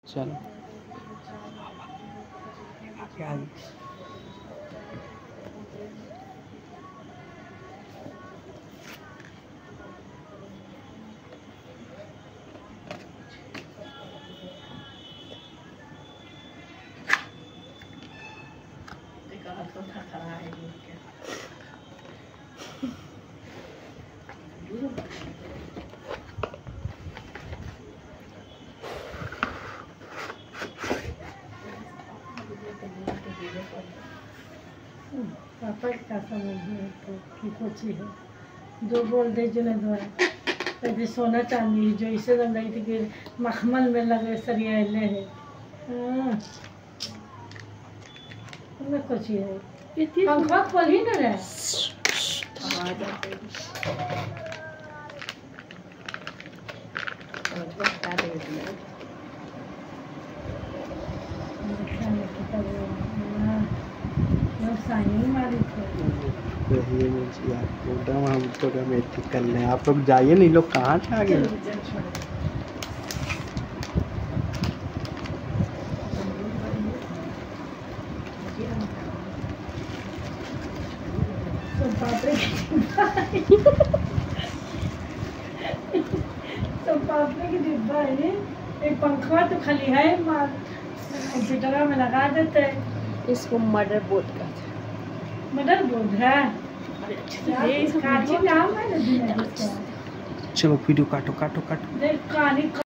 चलो क्या पापा का समझ है तो की कोची है जो बोल दे जो नहीं द्वारा तो सोना चांदी जो इसे लग रही थी कि मखमल में लगे सरियाले है कोची है पंखा खोल ही ना रहे कर ले आप लोग जाइए नहीं लोग कहाँ से आ गए पापड़ी की डिब्बा है एक पंखा तो खाली है कंप्यूटर में लगा देते हैं इसको मदर बोर्ड कहते हैं। मदर बोर्ड है काटी नाम है ना चलो वीडियो काटो काटो काटो देख कहानी